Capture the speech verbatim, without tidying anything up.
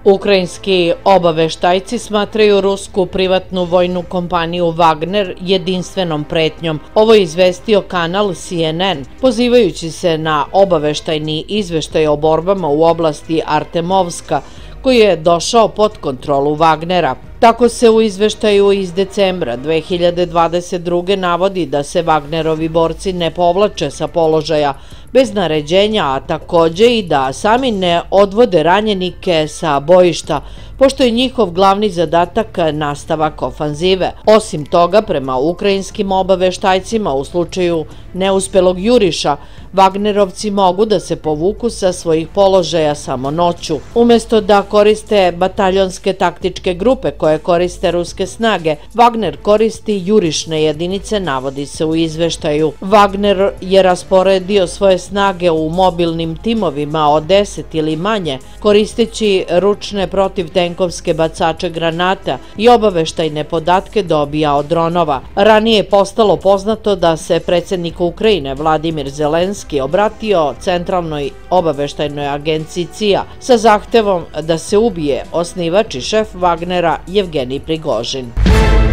Ukrajinski obaveštajci smatraju rusku privatnu vojnu kompaniju Wagner jedinstvenom pretnjom. Ovo je izvestio kanal C N N, pozivajući se na obaveštajni izveštaj o borbama u oblasti Artemovska, koji je došao pod kontrolu Wagnera. Tako se u izveštaju iz decembra dve hiljade dvadeset druge navodi da se Wagnerovi borci ne povlače sa položaja bez naređenja, a takođe i da sami ne odvode ranjenike sa bojišta, pošto je njihov glavni zadatak nastavak ofanzive. Osim toga, prema ukrajinskim obaveštajcima, u slučaju neuspelog juriša, Wagnerovci mogu da se povuku sa svojih položaja samo noću. Umesto da koriste bataljonske taktičke grupe koje koriste ruske snage, Wagner koristi jurišne jedinice, navodi se u izveštaju. Wagner je rasporedio svoje snage u mobilnim timovima od deset ili manje, koristeći ručne protivtenkovske bacače granata i obaveštajne podatke dobija od dronova. Ranije je postalo poznato da se predsjednik Ukrajine Vladimir Zelenski obratio Centralnoj obaveštajnoj agenciji C I A sa zahtevom da se ubije osnivač i šef Wagnera Jevgenij Prigožin.